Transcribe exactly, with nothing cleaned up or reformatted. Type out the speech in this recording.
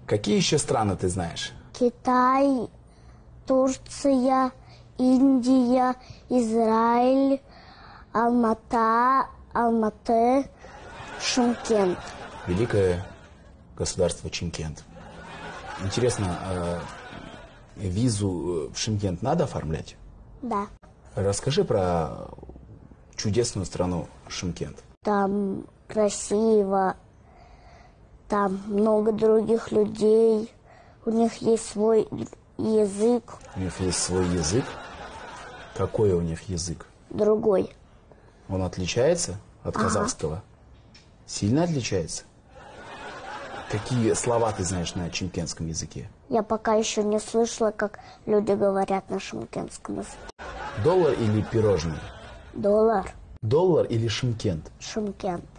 Какие еще страны ты знаешь? Китай, Турция, Индия, Израиль, Алмата, Алматы, Шымкент. Великое государство Шымкент. Интересно, а визу в Шымкент надо оформлять? Да. Расскажи про чудесную страну Шымкент. Там красиво, там много других людей, у них есть свой язык. У них есть свой язык. Какой у них язык? Другой. Он отличается от Ага. казахского? Сильно отличается? Какие слова ты знаешь на шымкентском языке? Я пока еще не слышала, как люди говорят на шымкентском языке. Доллар или пирожный? Доллар, Доллар или Шымкент? Шымкент.